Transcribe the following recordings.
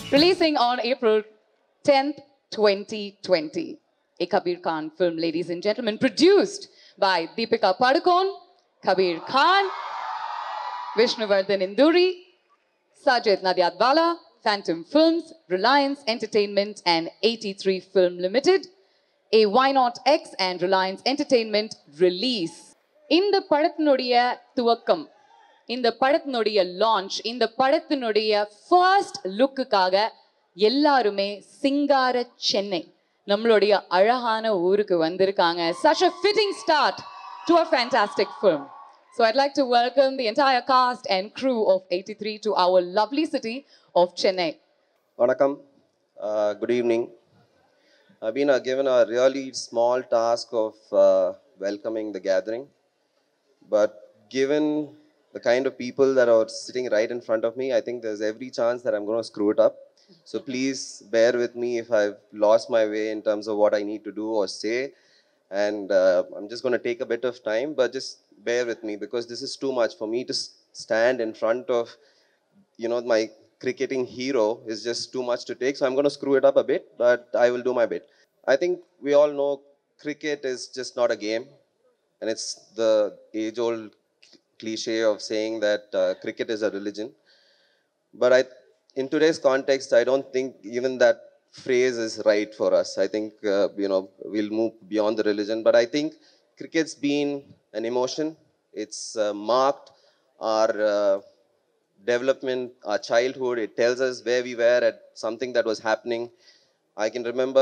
Releasing on April 10th, 2020. A Kabir Khan film, ladies and gentlemen, produced by Deepika Padukone, Kabir Khan, Vishnuvardhan Induri, Sajid Nadiadwala, Phantom Films, Reliance Entertainment and 83 Film Limited. A Why Not X and Reliance Entertainment release. இந்த படத்தினுடைய துவக்கம், இந்த படத்தினுடைய launch, இந்த படத்தினுடைய first லுக்குக்காக எல்லாருமே சிங்கார சென்னை நம்மளுடைய அழகான ஊருக்கு வந்திருக்காங்க. Such a fitting start to a fantastic film. So I'd like to welcome the entire cast and crew of 83 to our lovely city of Chennai. Vanakkam, good evening. I've been given a really small task of welcoming the gathering, but given the kind of people that are sitting right in front of me, I think there's every chance that I'm going to screw it up. So please bear with me if I've lost my way in terms of what I need to do or say, and I'm just going to take a bit of time, but just bear with me because this is too much for me to stand in front of, my cricketing hero is just too much to take. So I'm going to screw it up a bit, but I will do my bit. I think we all know cricket is just not a game, and it's the age-old cliche of saying that cricket is a religion. But in today's context, I don't think even that phrase is right for us. I think, we'll move beyond the religion. But I think cricket's been an emotion. It's marked our development, our childhood. It tells us where we were at something that was happening. I can remember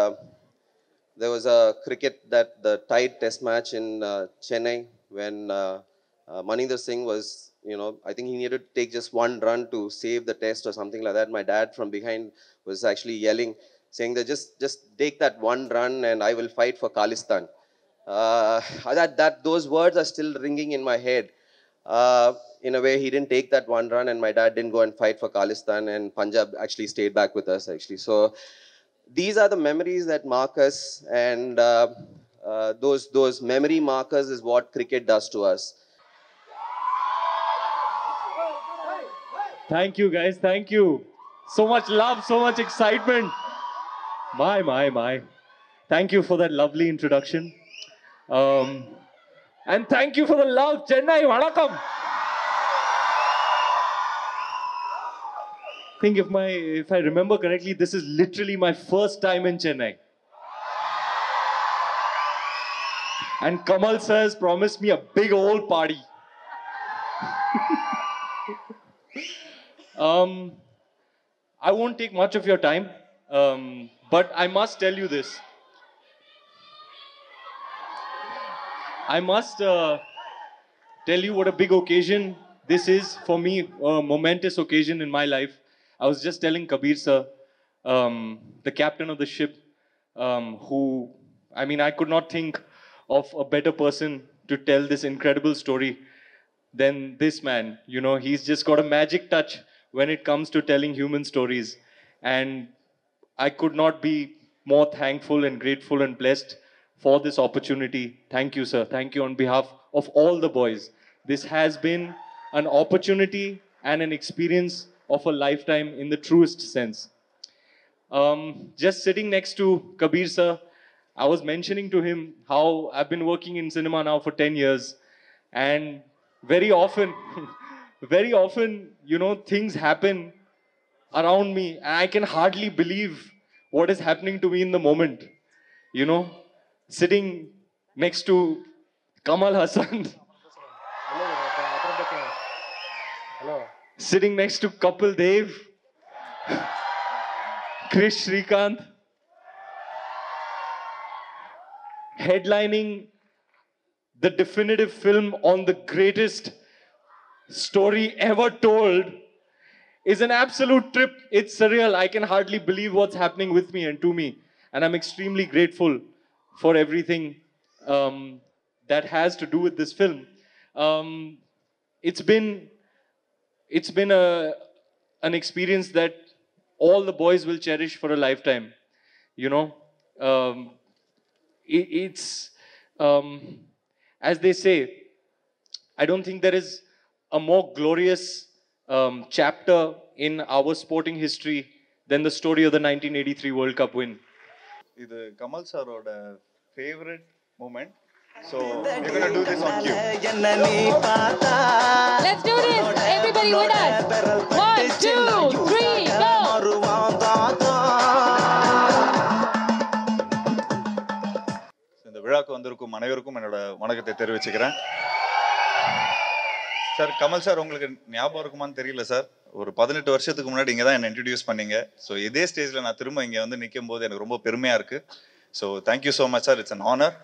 there was a the tied test match in Chennai when Maninder Singh was, I think he needed to take just one run to save the test or something like that. My dad from behind was actually yelling, saying that just take that one run and I will fight for Khalistan. Those words are still ringing in my head. In a way, he didn't take that one run and my dad didn't go and fight for Khalistan, and Punjab actually stayed back with us actually. So these are the memories that mark us, and those memory markers is what cricket does to us. Thank you, guys. Thank you. So much love, so much excitement. My. Thank you for that lovely introduction. And thank you for the love. Chennai, Vanakkam. I think if I remember correctly, this is literally my first time in Chennai. And Kamal sir has promised me a big old party. I won't take much of your time, but I must tell you this. I must tell you what a big occasion this is for me, a momentous occasion in my life. I was just telling Kabir sir, the captain of the ship, I could not think of a better person to tell this incredible story than this man. He's just got a magic touch when it comes to telling human stories. And I could not be more thankful and grateful and blessed for this opportunity. Thank you, sir. Thank you on behalf of all the boys. This has been an opportunity and an experience of a lifetime in the truest sense. Just sitting next to Kabir sir, I was mentioning to him how I've been working in cinema now for 10 years. And very often, things happen around me and I can hardly believe what is happening to me in the moment. Sitting next to Kamal Haasan, sitting next to Kapil Dev, Krish Srikanth, headlining the definitive film on the greatest story ever told is an absolute trip. It's surreal. I can hardly believe what's happening with me and to me. And I'm extremely grateful for everything that has to do with this film. It's been an experience that all the boys will cherish for a lifetime. It's as they say, I don't think there is a more glorious chapter in our sporting history than the story of the 1983 World Cup win. இது கமல் சாரோட favourite moment. So we're going to do this on cue. Let's do this. Everybody with us. 1, 2, 3, go. இந்த விழாக்கு வந்திருக்கும் அனைவருக்கும் என்னோட வணக்கத்தை தெரிவிச்சுக்கிறேன். Sir, Kamal sir உங்களுக்கு ஞாபகம் இருக்குமான்னு தெரியல சார். ஒரு 18 வருஷத்துக்கு முன்னாடி இங்கே தான் என்னை இன்ட்ரடியூஸ் பண்ணீங்க. ஸோ இதே ஸ்டேஜில் நான் திரும்ப இங்கே வந்து நிற்கும் போது எனக்கு ரொம்ப பெருமையாக இருக்குது. So thank you so much sir, it's an honour.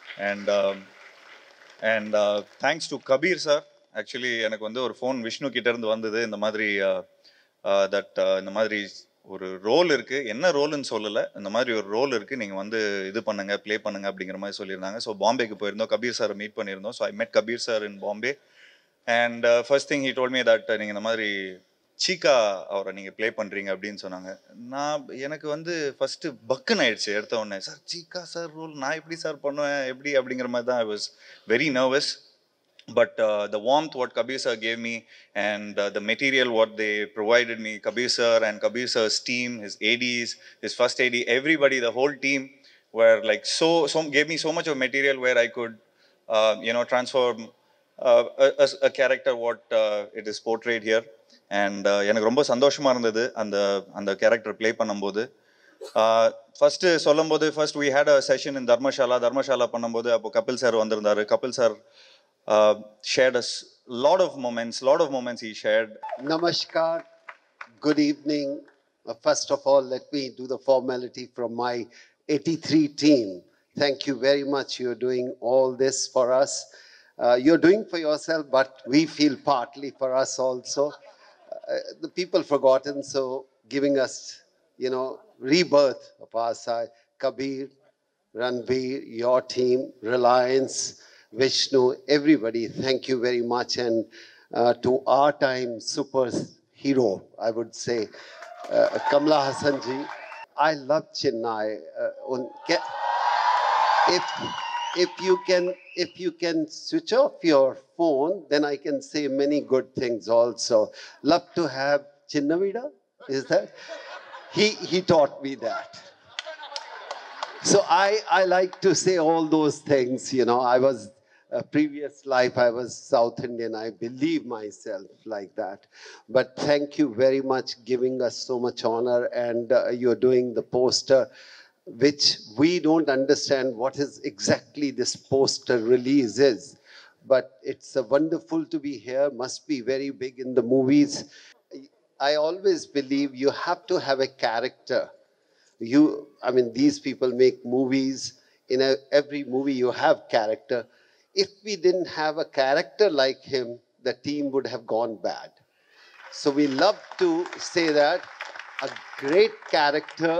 And thanks to Kabir sir. Actually எனக்கு வந்து ஒரு ஃபோன் விஷ்ணு கிட்டேருந்து வந்தது, இந்த மாதிரி இந்த மாதிரி ஒரு ரோல் இருக்குது, என்ன ரோல்னு சொல்லலை, இந்த மாதிரி ஒரு ரோல் இருக்குது, நீங்கள் வந்து இது பண்ணுங்கள், ப்ளே பண்ணுங்கள் அப்படிங்கிற மாதிரி சொல்லியிருந்தாங்க. ஸோ பாம்பேக்கு போயிருந்தோம், கபீர் சாரை மீட் பண்ணியிருந்தோம். So I met Kabir sir in Bombay. And first thing he told me that நீங்கள் இந்த மாதிரி சீக்கா அவரை நீங்கள் ப்ளே பண்ணுறீங்க அப்படின்னு சொன்னாங்க. எனக்கு வந்து ஃபஸ்ட்டு பக்குன்னு ஆயிடுச்சு எடுத்த உடனே. சார் சீக்கா சார் ரோல் நான் எப்படி சார் பண்ணுவேன், எப்படி அப்படிங்கிற மாதிரி தான் I was very nervous. But the warmth what Kabir sir gave me, and the material what they provided me, Kabir sir and Kabir sir's team, his ADs, his first AD, everybody, the whole team were like so gave me so much of material where I could transform a character what it is portrayed here. And எனக்கு ரொம்ப சந்தோஷமா இருந்தது அந்த character play பண்ணும்போது. First சொல்லும்போது first we had a session in Dharamshala பண்ணும்போது அப்போ Kapil sir வந்திருந்தாரு. Kapil sir shared a lot of moments he shared. Namaskar, good evening. First of all, let me do the formality from my 83 team. Thank you very much. You're doing all this for us. You're doing for yourself, but we feel partly for us also. The people forgotten, so giving us, rebirth of our side. Kabir, Ranveer, your team, Reliance, Vishnu, everybody, thank you very much. And to our time superhero, I would say, Kamal Haasan ji. I love Chennai. If you can switch off your phone, then I can say many good things also. Love to have Chinnavida, is that? He taught me that. So I like to say all those things, I was, previous life I was South Indian, I believe myself like that. But thank you very much giving us so much honor, and you're doing the poster, which we don't understand what is exactly this poster release is. But it's wonderful to be here, must be very big in the movies. I always believe you have to have a character. These people make movies. In every movie you have character. If we didn't have a character like him, the team would have gone bad. So we love to say that a great character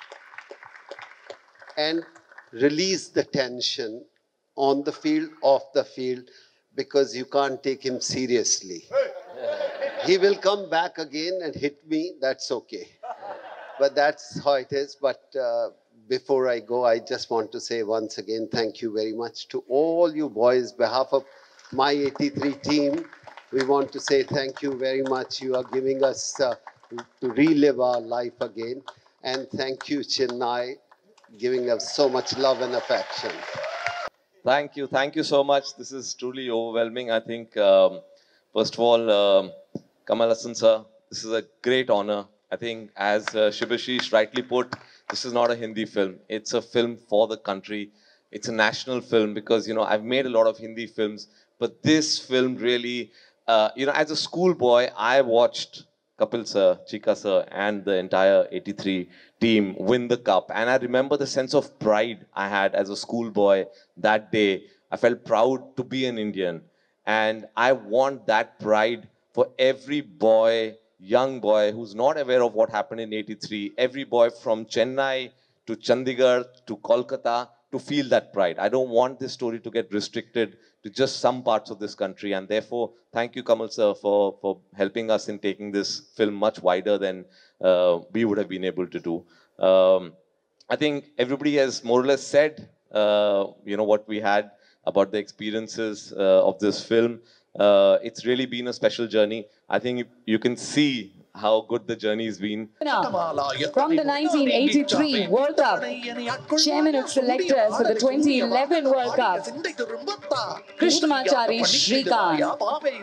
and release the tension on the field, off the field, because you can't take him seriously. He will come back again and hit me, that's okay. But that's how it is. But before I go, I just want to say once again, thank you very much to all you boys. On behalf of my 83 team, we want to say thank you very much. You are giving us to relive our life again. And thank you, Chennai, giving us so much love and affection. Thank you so much. This is truly overwhelming. I think, first of all, Kamal Haasan sir, this is a great honor. I think, as Shubhashish rightly put, this is not a Hindi film. It's a film for the country. It's a national film because, I've made a lot of Hindi films, but this film really, as a schoolboy, I watched Kapil sir, Chika sir, and the entire 83 team win the cup. And I remember the sense of pride I had as a schoolboy that day. I felt proud to be an Indian. And I want that pride for every boy, young boy who's not aware of what happened in 83, every boy from Chennai to Chandigarh to Kolkata to feel that pride. I don't want this story to get restricted to just some parts of this country, and therefore, thank you, Kamal sir, for helping us in taking this film much wider than we would have been able to do. I think everybody has more or less said, what we had about the experiences of this film. It's really been a special journey. I think you can see how good the journey's been. From the 1983 World Cup, Chairman of Selectors for the 2011 World Cup, Krishnamachari Shrikant.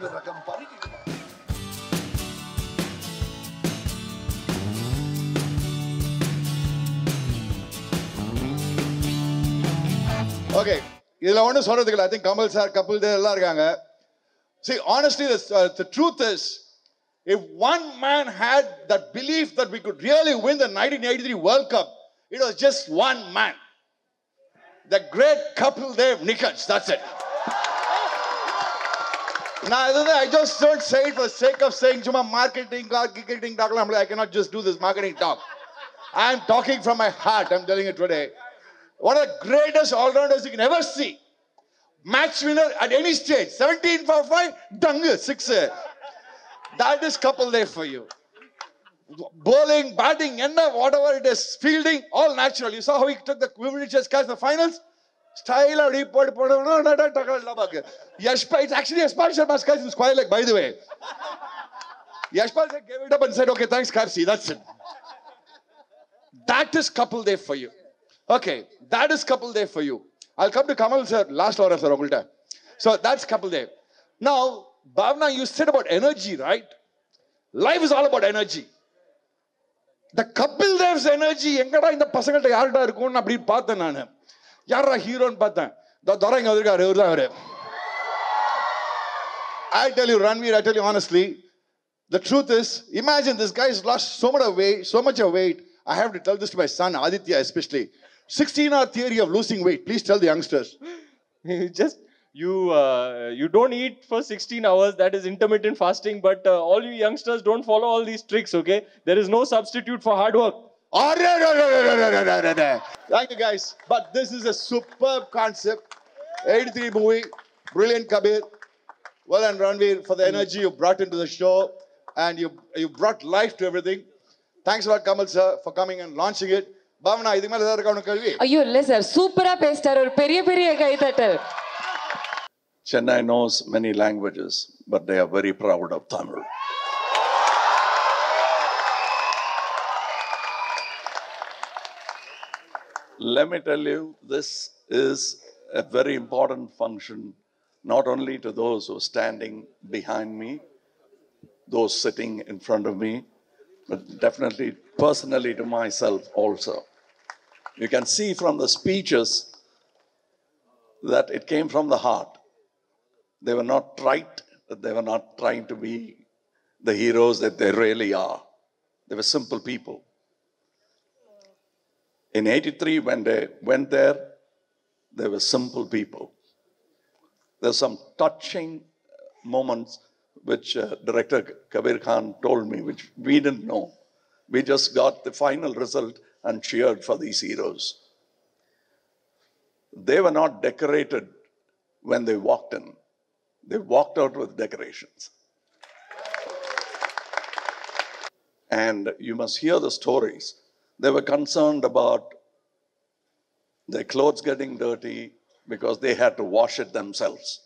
Okay, I think Kamal sir, Kapil Dev, see, honestly, the truth is, if one man had that belief that we could really win the 1983 World Cup, it was just one man. The great Kapil Dev Nikach, that's it. Now, I just don't say it for the sake of saying, marketing, talk. I cannot just do this marketing talk. I'm talking from my heart, I'm telling you today. One of the greatest all-rounders you can ever see. Match winner at any stage. 17 for 5, dung, 6. That is Kapil Dev for you. Bowling, batting, whatever it is, fielding, all natural. You saw how he took the Wimbledon catch in the finals? Style of report. Yashpal, it's actually Yashpal Sharma's catch in square leg, by the way. Yashpal gave it up and said, okay, thanks, Karsi, that's it. That is Kapil Dev for you. Okay, that is Kapil Dev for you. I'll come to Kamal sir, last hour sir. So that's Kapil Dev. Now, Bhavna, you said about energy, right? Life is all about energy. The Kapil Dev's energy, engada in the pasangalta yarda irukonu appdi paathen nanu. Yarra hero nu paathen. The Dorang adirukkaru. I tell you, Ranveer, I tell you honestly, the truth is, imagine this guy has lost so much of weight. I have to tell this to my son, Aditya especially. 16-hour theory of losing weight. Please tell the youngsters. You don't eat for 16 hours. That is intermittent fasting. But all you youngsters don't follow all these tricks, okay? There is no substitute for hard work. Thank you, guys. But this is a superb concept. 83 movie. Brilliant, Kabir. Well done, Ranveer, for the energy you brought into the show. And you brought life to everything. Thanks a lot, Kamal sir, for coming and launching it. Bhavna, idhu mele edha irukka kelvi? Ayyo, illa sir, super ah pestar or periya kai thattal. Chennai knows many languages, but they are very proud of Tamil. Let me tell you, this is a very important function, not only to those who are standing behind me, those sitting in front of me, but definitely personally to myself also. You can see from the speeches that it came from the heart. They were not trite, they were not trying to be the heroes that they really are. They were simple people. In 83, when they went there, they were simple people. There's some touching moments which Director Kabir Khan told me, which we didn't know. We just got the final result and cheered for these heroes. They were not decorated when they walked in. They walked out with decorations. And you must hear the stories. They were concerned about their clothes getting dirty because they had to wash it themselves.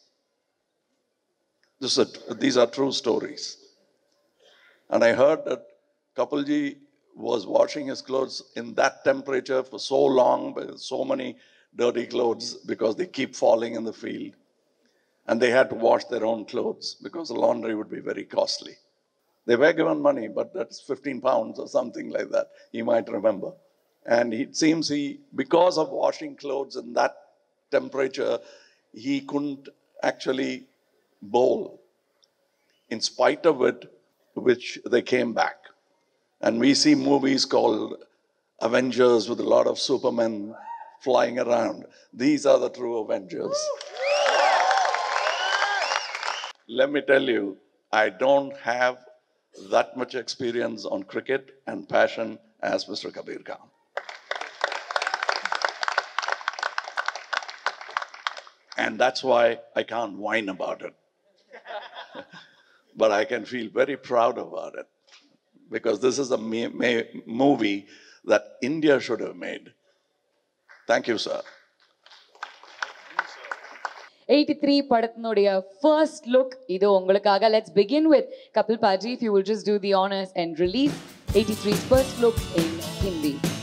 These are true stories. And I heard that Kapilji was washing his clothes in that temperature for so long, with so many dirty clothes because they keep falling in the field. And they had to wash their own clothes because the laundry would be very costly. They were given money, but that's 15 pounds or something like that, you might remember. And it seems because of washing clothes in that temperature, he couldn't actually bowl. In spite of it, which they came back. And we see movies called Avengers with a lot of supermen flying around. These are the true Avengers. Let me tell you, I don't have that much experience on cricket and passion as Mr. Kabir Khan. And that's why I can't whine about it. But I can feel very proud about it. Because this is a movie that India should have made. Thank you, sir. 83 படத்தினுடைய first look இது உங்களுக்காக. Let's begin with Kapil Paji, if you will just do the honors and release 83's first look in Hindi.